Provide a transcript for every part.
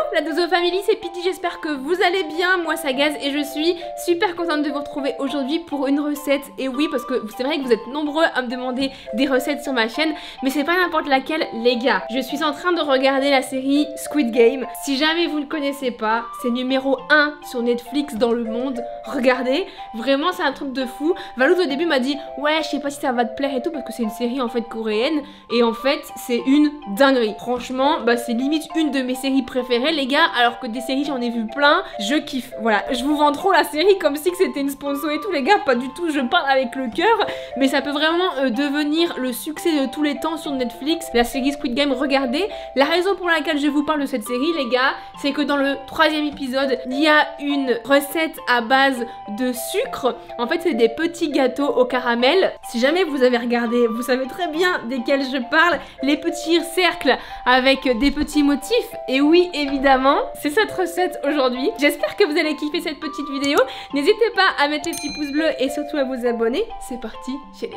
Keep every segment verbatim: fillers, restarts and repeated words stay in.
la Dozo Family, c'est Pity, j'espère que vous allez bien, moi ça Gaz et je suis super contente de vous retrouver aujourd'hui pour une recette. Et oui, parce que c'est vrai que vous êtes nombreux à me demander des recettes sur ma chaîne, mais c'est pas n'importe laquelle les gars. Je suis en train de regarder la série Squid Game. Si jamais vous ne connaissez pas, c'est numéro un sur Netflix dans le monde. Regardez, vraiment c'est un truc de fou. Valouz au début m'a dit ouais je sais pas si ça va te plaire et tout parce que c'est une série en fait coréenne et en fait c'est une dinguerie. Franchement bah c'est limite une de mes séries préférées les gars, alors que des séries j'en ai vu plein, je kiffe. Voilà, je vous vends trop la série comme si c'était une sponsor et tout les gars, pas du tout, je parle avec le cœur, mais ça peut vraiment euh, devenir le succès de tous les temps sur Netflix, la série Squid Game. Regardez, la raison pour laquelle je vous parle de cette série les gars, c'est que dans le troisième épisode, il y a une recette à base de sucre. En fait c'est des petits gâteaux au caramel. Si jamais vous avez regardé, vous savez très bien desquels je parle, les petits cercles avec des petits motifs. Et oui évidemment, c'est cette recette aujourd'hui. J'espère que vous allez kiffer cette petite vidéo. N'hésitez pas à mettre les petits pouces bleus et surtout à vous abonner. C'est parti, générique.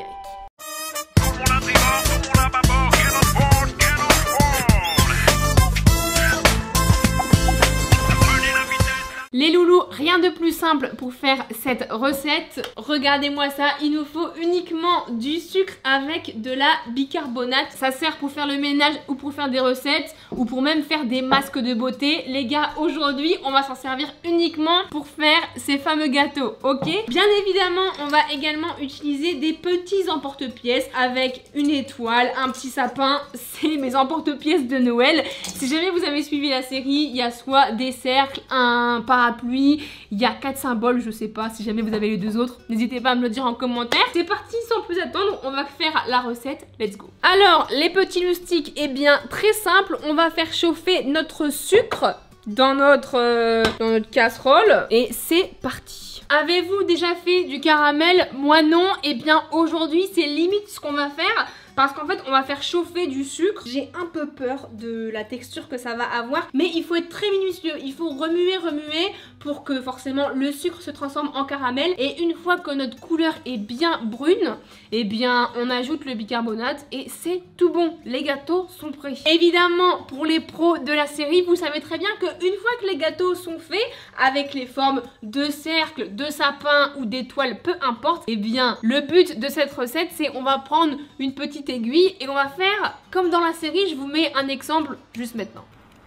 Les loulous, rien de plus simple pour faire cette recette. Regardez-moi ça, il nous faut uniquement du sucre avec de la bicarbonate. Ça sert pour faire le ménage ou pour faire des recettes ou pour même faire des masques de beauté. Les gars, aujourd'hui, on va s'en servir uniquement pour faire ces fameux gâteaux, ok? Bien évidemment, on va également utiliser des petits emporte-pièces avec une étoile, un petit sapin. C'est mes emporte-pièces de Noël. Si jamais vous avez suivi la série, il y a soit des cercles, un parapluie, pluie, il y a quatre symboles, je sais pas, si jamais vous avez les deux autres, n'hésitez pas à me le dire en commentaire. C'est parti, sans plus attendre, on va faire la recette, let's go. Alors, les petits loustiques, eh bien, très simple, on va faire chauffer notre sucre dans notre, euh, dans notre casserole, et c'est parti. Avez-vous déjà fait du caramel? Moi non, et eh bien aujourd'hui, c'est limite ce qu'on va faire. Parce qu'en fait, on va faire chauffer du sucre. J'ai un peu peur de la texture que ça va avoir. Mais il faut être très minutieux. Il faut remuer, remuer pour que forcément le sucre se transforme en caramel. Et une fois que notre couleur est bien brune, eh bien, on ajoute le bicarbonate et c'est tout bon. Les gâteaux sont prêts. Évidemment, pour les pros de la série, vous savez très bien qu'une fois que les gâteaux sont faits, avec les formes de cercle, de sapin ou d'étoile, peu importe, eh bien, le but de cette recette, c'est on va prendre une petite aiguille et on va faire comme dans la série. Je vous mets un exemple juste maintenant.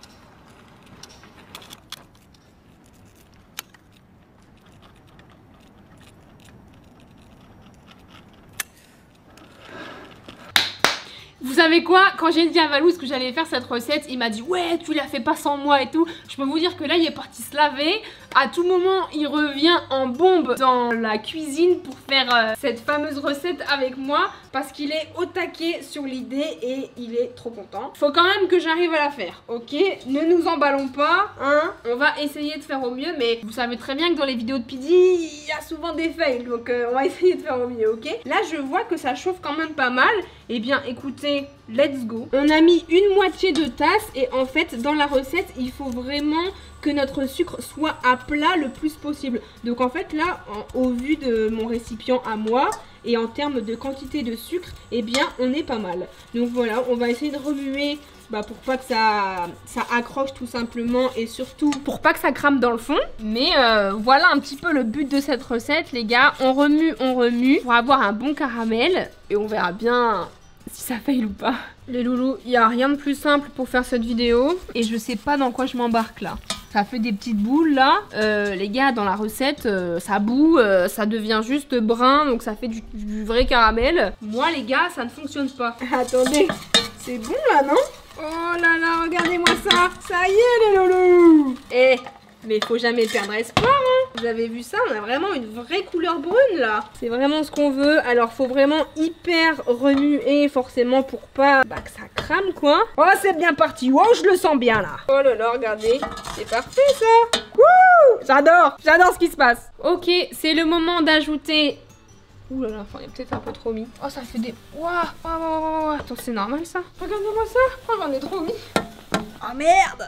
Vous savez quoi? Quand j'ai dit à Valouz que j'allais faire cette recette, il m'a dit ouais tu la fais pas sans moi et tout. Je peux vous dire que là il est parti se laver. À tout moment il revient en bombe dans la cuisine pour faire euh, cette fameuse recette avec moi. Parce qu'il est au taquet sur l'idée et il est trop content. Faut quand même que j'arrive à la faire, ok? Ne nous emballons pas, hein? On va essayer de faire au mieux, mais vous savez très bien que dans les vidéos de Pity, il y a souvent des fails. Donc euh, on va essayer de faire au mieux, ok? Là je vois que ça chauffe quand même pas mal. Eh bien écoutez, let's go. On a mis une moitié de tasse et en fait dans la recette il faut vraiment que notre sucre soit à plat le plus possible. Donc en fait là, en, au vu de mon récipient à moi et en termes de quantité de sucre, eh bien on est pas mal. Donc voilà, on va essayer de remuer bah, pour pas que ça, ça accroche tout simplement et surtout pour pas que ça crame dans le fond. Mais euh, voilà un petit peu le but de cette recette les gars. On remue, on remue pour avoir un bon caramel et on verra bien si ça faille ou pas. Les loulous, il n'y a rien de plus simple pour faire cette vidéo et je sais pas dans quoi je m'embarque là. Ça fait des petites boules là, euh, les gars dans la recette euh, ça bout, euh, ça devient juste brun donc ça fait du, du vrai caramel. Moi les gars ça ne fonctionne pas. Attendez, c'est bon là non? Oh là là, regardez-moi ça, ça y est les loulous. Eh, mais faut jamais perdre espoir hein. Vous avez vu ça, on a vraiment une vraie couleur brune là. C'est vraiment ce qu'on veut, alors faut vraiment hyper remuer forcément pour pas bah, que ça crame quoi. Oh c'est bien parti, oh je le sens bien là. Oh là là, regardez, c'est parfait ça. Wouh, j'adore, j'adore ce qui se passe. Ok, c'est le moment d'ajouter... Ouh là là, enfin, il y a peut-être un peu trop mis. Oh ça fait des... Waouh, waouh, waouh, waouh. Attends, c'est normal ça? Regardez-moi ça. Oh j'en ai trop mis. Oh merde.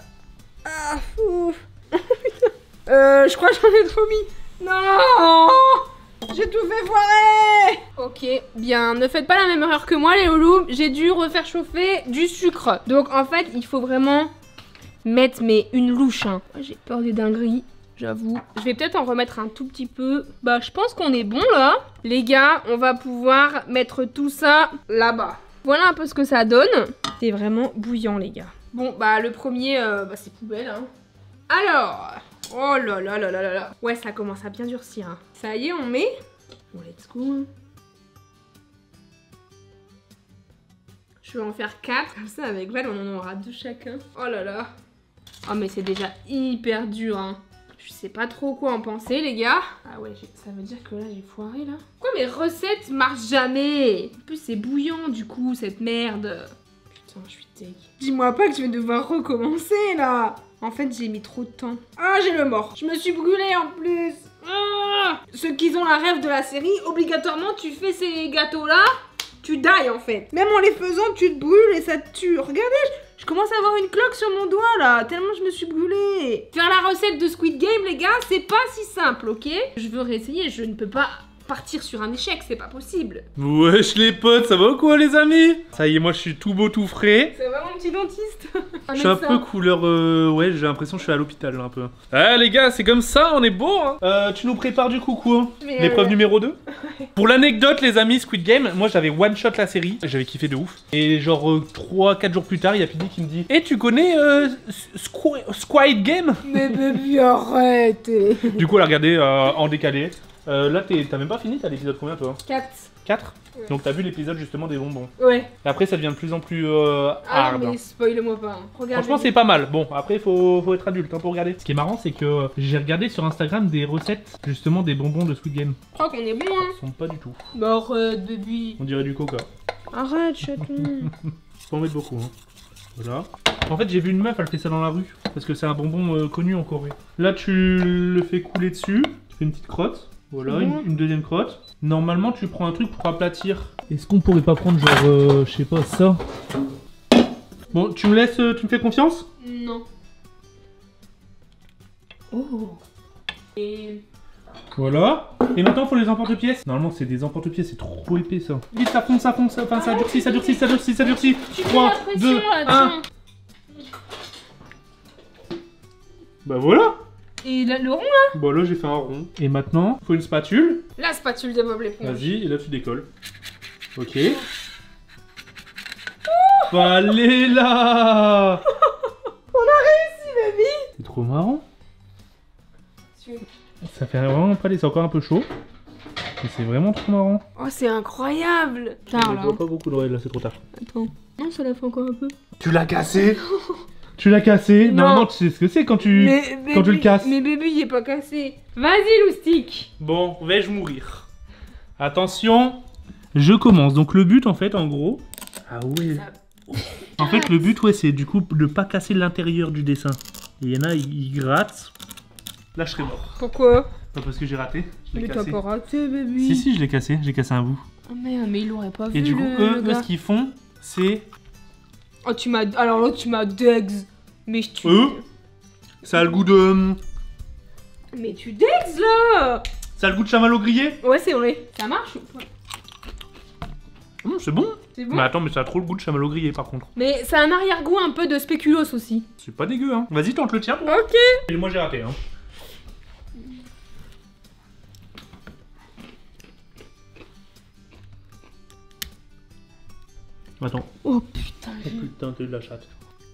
Ah fou. Euh, je crois que j'en ai trop mis. Non, j'ai tout fait foirer. Ok, bien, ne faites pas la même erreur que moi les loulous. J'ai dû refaire chauffer du sucre. Donc en fait, il faut vraiment mettre mais une louche. Hein. J'ai peur des dingueries, j'avoue. Je vais peut-être en remettre un tout petit peu. Bah, je pense qu'on est bon là. Les gars, on va pouvoir mettre tout ça là-bas. Voilà un peu ce que ça donne. C'est vraiment bouillant, les gars. Bon, bah, le premier, euh, bah, c'est poubelle. Hein. Alors, oh là là là là là là. Ouais, ça commence à bien durcir. Hein. Ça y est, on met. Bon, let's go. Je vais en faire quatre. Comme ça, avec Val, on en aura deux chacun. Oh là là. Oh, mais c'est déjà hyper dur, hein. Je sais pas trop quoi en penser, les gars. Ah ouais, ça veut dire que là, j'ai foiré, là. Pourquoi mes recettes marchent jamais? En plus, c'est bouillant, du coup, cette merde. Putain, je suis deg. Dis-moi pas que je vais devoir recommencer, là. En fait, j'ai mis trop de temps. Ah, j'ai le mort. Je me suis brûlée, en plus. Ah, ceux qui ont la rêve de la série, obligatoirement, tu fais ces gâteaux-là, tu die, en fait. Même en les faisant, tu te brûles et ça te tue. Regardez, je commence à avoir une cloque sur mon doigt là, tellement je me suis brûlée. Faire la recette de Squid Game, les gars, c'est pas si simple, ok? Je veux réessayer, je ne peux pas partir sur un échec, c'est pas possible. Wesh les potes, ça va ou quoi les amis? Ça y est, moi je suis tout beau tout frais. C'est vraiment un petit dentiste. Je suis un peu couleur, euh, ouais, j'ai l'impression que je suis à l'hôpital un peu. Ah les gars, c'est comme ça, on est beau hein. euh, Tu nous prépares du coup quoi? L'épreuve euh... numéro deux. Pour l'anecdote les amis, Squid Game, moi j'avais one shot la série, j'avais kiffé de ouf. Et genre euh, trois quatre jours plus tard, il y a Pidi qui me dit: Eh tu connais euh, Squ Squid Game? Mais baby arrête. Du coup elle a regardé euh, en décalé. Euh, là t'as même pas fini, t'as l'épisode combien toi? quatre. quatre? Ouais. Donc t'as vu l'épisode justement des bonbons. Ouais. Et après ça devient de plus en plus euh, ah hard. Non, mais spoil-moi pas. Hein. Franchement c'est pas mal. Bon après faut, faut être adulte hein, pour regarder. Ce qui est marrant c'est que j'ai regardé sur Instagram des recettes justement des bonbons de Squid Game. Je crois qu'on est bon hein. Ils sont pas du tout. Bah arrête baby. On dirait du coca. Arrête chaton. Faut en mettre beaucoup hein. Voilà. En fait j'ai vu une meuf elle fait ça dans la rue. Parce que c'est un bonbon euh, connu en Corée. Là tu le fais couler dessus. Tu fais une petite crotte. Voilà, une, une deuxième crotte. Normalement, tu prends un truc pour aplatir. Est-ce qu'on pourrait pas prendre genre, euh, je sais pas, ça? Bon, tu me laisses, euh, tu me fais confiance? Non. Oh. Et... Voilà. Et maintenant, il faut les emporte-pièces. Normalement, c'est des emporte-pièces, c'est trop épais ça. Vite, ça fonce, ça fonce, enfin, ça durcit, ça durcit, ça durcit, ça durcit. trois, deux, un. Bah voilà. Et le, le rond là? Bon là j'ai fait un rond. Et maintenant, faut une spatule. La spatule de Bob l'éponge. Vas-y, et là tu décolles. Ok. Oh allez là. On a réussi baby. C'est trop marrant. Ça fait vraiment pas les... C'est encore un peu chaud. Mais c'est vraiment trop marrant. Oh c'est incroyable. Tard là. Pas beaucoup de là, c'est trop tard. Attends. Non ça l'a fait encore un peu. Tu l'as cassé. Tu l'as cassé? Non. Normalement, tu sais ce que c'est quand tu mais, quand baby, tu le casses. Mais bébé, il est pas cassé. Vas-y, loustique. Bon, vais-je mourir? Attention. Je commence. Donc le but, en fait, en gros... Ah ouais. Ça... En fait, le but, ouais, c'est du coup de pas casser l'intérieur du dessin. Il y en a, ils grattent. Là, je serais mort. Pourquoi? Pas parce que j'ai raté. Mais t'as pas raté, bébé. Si, si, je l'ai cassé. J'ai cassé un bout. Oh merde, mais ils l'auraient pas vu. Et du coup, le, eux, le eux ce qu'ils font, c'est... Oh, tu m'as... Alors là, tu m'as degs. Mais tu... Eux, ça a le goût de... Mais tu degs, là. Ça a le goût de chamallow grillé. Ouais, c'est vrai. Ça marche ou pas? Mmh, c'est bon. C'est bon. Mais attends, mais ça a trop le goût de chamallow grillé, par contre. Mais ça a un arrière-goût un peu de spéculoos aussi. C'est pas dégueu, hein. Vas-y, tente le tien. Ok. Et moi, j'ai raté, hein. Attends. Oh putain. Oh putain, t'as eu de la chatte.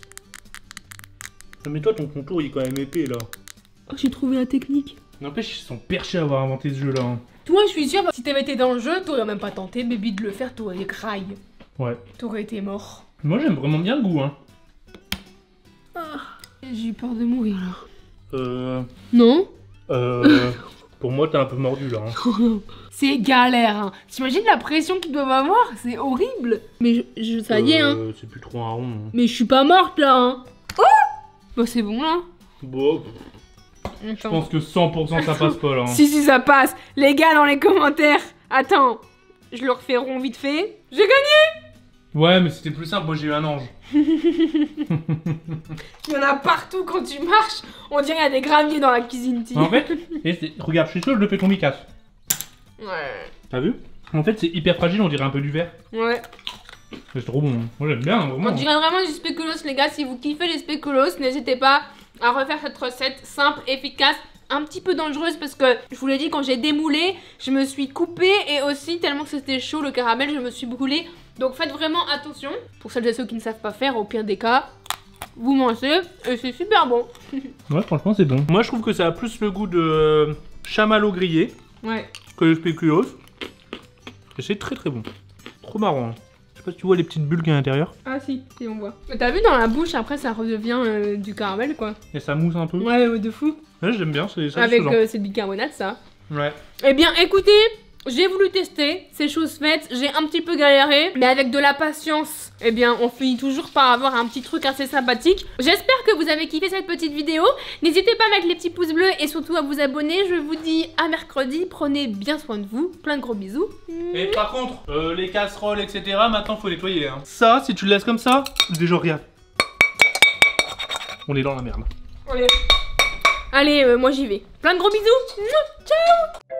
Mais toi, ton contour, il est quand même épais, là. Oh, j'ai trouvé la technique. N'empêche, ils sont perchés à avoir inventé ce jeu-là. Hein. Toi, je suis sûre, si t'avais été dans le jeu, t'aurais même pas tenté, baby, de le faire, t'aurais graille. Ouais. T'aurais été mort. Moi, j'aime vraiment bien le goût, hein. Ah, j'ai eu peur de mourir, là. Euh... Non. Euh... Pour moi, t'es un peu mordu, là. Hein. C'est galère, hein. T'imagines la pression qu'ils doivent avoir? C'est horrible. Mais je, je ça y est, hein. Euh, c'est plus trop un rond. Hein. Mais je suis pas morte, là, hein. Oh bah, c'est bon, là. Bon... Je pense que cent pour cent ça passe pas là. Hein. Si, si, ça passe. Les gars, dans les commentaires. Attends, je le refais rond vite fait. J'ai gagné. Ouais, mais c'était plus simple. Moi, j'ai eu un ange. Il y en a partout quand tu marches. On dirait qu'il y a des graviers dans la cuisine. En fait, et regarde, je suis sûr, je le fais tomber casse. Ouais. T'as vu? En fait, c'est hyper fragile. On dirait un peu du verre. Ouais. C'est trop bon. Moi j'aime bien, vraiment. On dirait vraiment du spéculoos, les gars. Si vous kiffez les spéculoos, n'hésitez pas à refaire cette recette simple, efficace, un petit peu dangereuse parce que je vous l'ai dit, quand j'ai démoulé, je me suis coupée et aussi tellement que c'était chaud le caramel, je me suis brûlée. Donc faites vraiment attention. Pour celles et ceux qui ne savent pas faire, au pire des cas, vous mangez et c'est super bon. Ouais, franchement c'est bon. Moi je trouve que ça a plus le goût de euh, chamallow grillé ouais. que le spéculoos. Et c'est très très bon. Trop marrant. Hein. Je sais pas si tu vois les petites bulles qu'il y a à l'intérieur. Ah si, si on voit. T'as vu dans la bouche, après ça redevient euh, du caramel quoi. Et ça mousse un peu. Ouais, ouais de fou. Ouais, j'aime bien, c'est ça. Avec euh, c'est du bicarbonate ça. Ouais. Eh bien écoutez, j'ai voulu tester, c'est chose faite, j'ai un petit peu galéré, mais avec de la patience, eh bien on finit toujours par avoir un petit truc assez sympathique. J'espère que vous avez kiffé cette petite vidéo, n'hésitez pas à mettre les petits pouces bleus et surtout à vous abonner, je vous dis à mercredi, prenez bien soin de vous, plein de gros bisous. Et par contre, euh, les casseroles, et cetera, maintenant faut nettoyer. Hein. Ça, si tu le laisses comme ça, déjà regarde. On est dans la merde. Allez, Allez euh, moi j'y vais. Plein de gros bisous. Ciao.